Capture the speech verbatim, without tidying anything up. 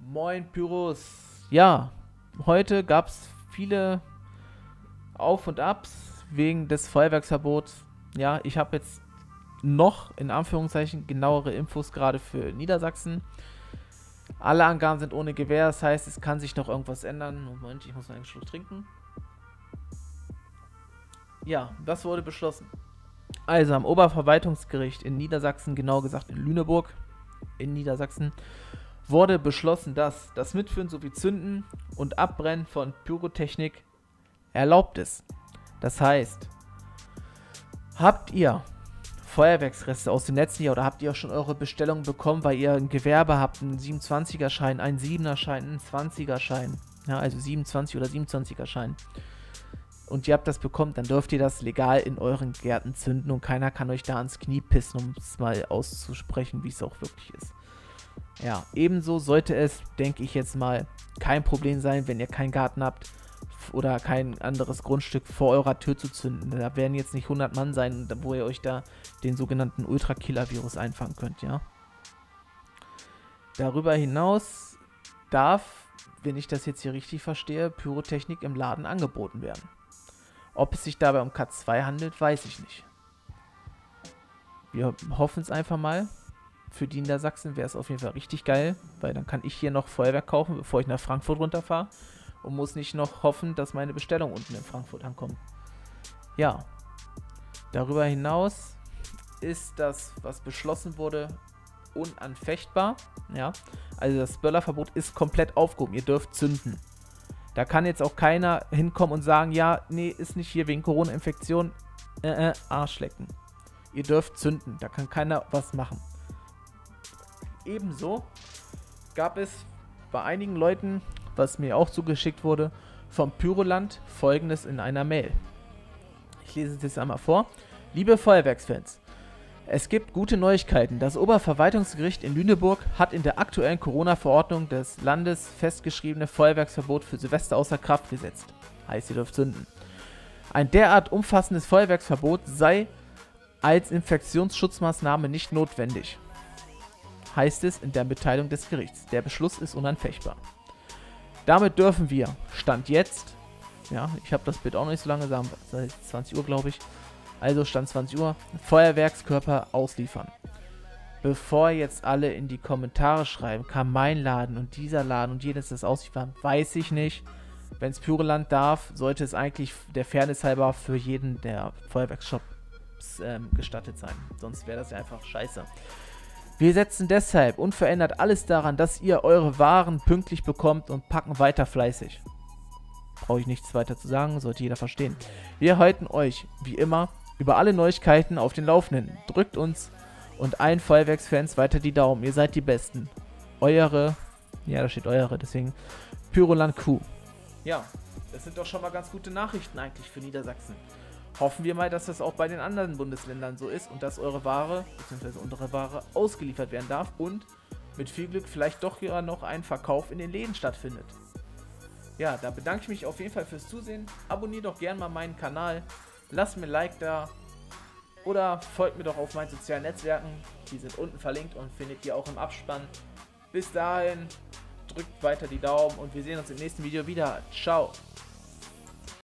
Moin Pyros. Ja, heute gab es viele Auf und Abs wegen des Feuerwerksverbots. Ja, ich habe jetzt noch in Anführungszeichen genauere Infos gerade für Niedersachsen. Alle Angaben sind ohne Gewähr, das heißt, es kann sich noch irgendwas ändern. Moment, ich muss noch einen Schluck trinken. Ja, was wurde beschlossen? Also am Oberverwaltungsgericht in Niedersachsen, genau gesagt in Lüneburg, in Niedersachsen, wurde beschlossen, dass das Mitführen sowie Zünden und Abbrennen von Pyrotechnik erlaubt ist. Das heißt, habt ihr Feuerwerksreste aus dem letzten Jahr oder habt ihr auch schon eure Bestellung bekommen, weil ihr ein Gewerbe habt, einen siebenundzwanziger-Schein, einen siebener-Schein, einen zwanziger-Schein, ja, also siebenundzwanzig oder siebenundzwanziger-Schein, und ihr habt das bekommen, dann dürft ihr das legal in euren Gärten zünden und keiner kann euch da ans Knie pissen, um es mal auszusprechen, wie es auch wirklich ist. Ja, ebenso sollte es, denke ich jetzt mal, kein Problem sein, wenn ihr keinen Garten habt oder kein anderes Grundstück vor eurer Tür zu zünden. Da werden jetzt nicht hundert Mann sein, wo ihr euch da den sogenannten Ultra-Killer-Virus einfangen könnt, ja. Darüber hinaus darf, wenn ich das jetzt hier richtig verstehe, Pyrotechnik im Laden angeboten werden. Ob es sich dabei um K zwei handelt, weiß ich nicht. Wir hoffen es einfach mal. Für die Niedersachsen wäre es auf jeden Fall richtig geil, weil dann kann ich hier noch Feuerwerk kaufen, bevor ich nach Frankfurt runterfahre und muss nicht noch hoffen, dass meine Bestellung unten in Frankfurt ankommt. Ja, darüber hinaus ist das, was beschlossen wurde, unanfechtbar. Ja, also das Böllerverbot ist komplett aufgehoben. Ihr dürft zünden. Da kann jetzt auch keiner hinkommen und sagen, ja, nee, ist nicht hier wegen Corona-Infektion. Äh, äh, Arschlecken. Ihr dürft zünden. Da kann keiner was machen. Ebenso gab es bei einigen Leuten, was mir auch zugeschickt wurde, vom Pyroland Folgendes in einer Mail. Ich lese es jetzt einmal vor. Liebe Feuerwerksfans, es gibt gute Neuigkeiten. Das Oberverwaltungsgericht in Lüneburg hat in der aktuellen Corona-Verordnung des Landes festgeschriebene Feuerwerksverbot für Silvester außer Kraft gesetzt. Heißt, ihr dürft zünden. Ein derart umfassendes Feuerwerksverbot sei als Infektionsschutzmaßnahme nicht notwendig. Heißt es in der Mitteilung des Gerichts. Der Beschluss ist unanfechtbar. Damit dürfen wir, Stand jetzt, ja, ich habe das Bild auch noch nicht so lange, seit zwanzig Uhr glaube ich, also Stand zwanzig Uhr, Feuerwerkskörper ausliefern. Bevor jetzt alle in die Kommentare schreiben, kann mein Laden und dieser Laden und jedes das ausliefern, weiß ich nicht. Wenn es Pyroland darf, sollte es eigentlich der Fairness halber für jeden der Feuerwerksshops ähm, gestattet sein. Sonst wäre das ja einfach scheiße. Wir setzen deshalb unverändert alles daran, dass ihr eure Waren pünktlich bekommt und packen weiter fleißig. Brauche ich nichts weiter zu sagen, sollte jeder verstehen. Wir halten euch, wie immer, über alle Neuigkeiten auf den Laufenden. Drückt uns und allen Feuerwerksfans weiter die Daumen. Ihr seid die Besten. Eure, ja, da steht eure, deswegen Pyroland Q. Ja, das sind doch schon mal ganz gute Nachrichten eigentlich für Niedersachsen. Hoffen wir mal, dass das auch bei den anderen Bundesländern so ist und dass eure Ware, bzw. unsere Ware, ausgeliefert werden darf und mit viel Glück vielleicht doch ja noch ein Verkauf in den Läden stattfindet. Ja, da bedanke ich mich auf jeden Fall fürs Zusehen. Abonniert doch gerne mal meinen Kanal, lasst mir ein Like da oder folgt mir doch auf meinen sozialen Netzwerken. Die sind unten verlinkt und findet ihr auch im Abspann. Bis dahin, drückt weiter die Daumen und wir sehen uns im nächsten Video wieder. Ciao!